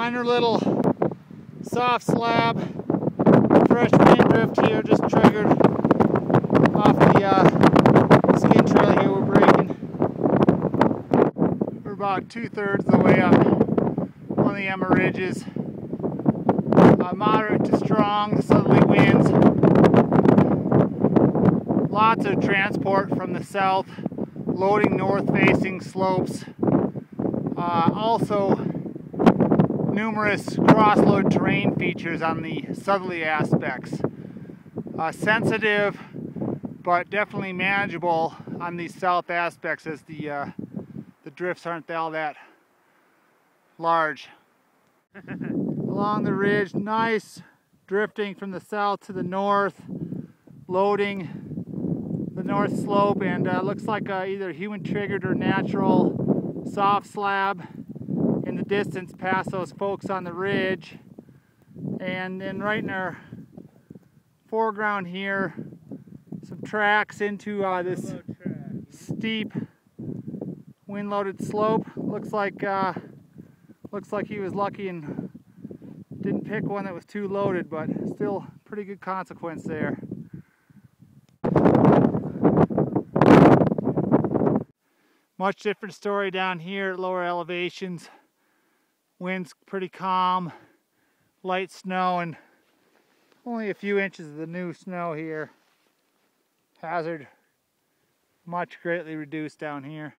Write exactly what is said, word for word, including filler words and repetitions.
Minor little soft slab, fresh wind drift here just triggered off the uh, skin trail here we're breaking. We're about two-thirds of the way up one of the Emma ridges. Uh, moderate to strong southerly winds. Lots of transport from the south, loading north-facing slopes. Uh, also, numerous cross-load terrain features on the southerly aspects. Uh, sensitive, but definitely manageable on these south aspects as the uh, the drifts aren't all that large. Along the ridge, nice drifting from the south to the north, loading the north slope, and uh, looks like uh, either human triggered or natural soft slab in the distance past those folks on the ridge. And then right in our foreground here, some tracks into uh, this steep wind-loaded slope. Looks like uh, looks like he was lucky and didn't pick one that was too loaded, but still pretty good consequence there. Much different story down here at lower elevations. Wind's pretty calm, light snow, and only a few inches of the new snow here. Hazard much greatly reduced down here.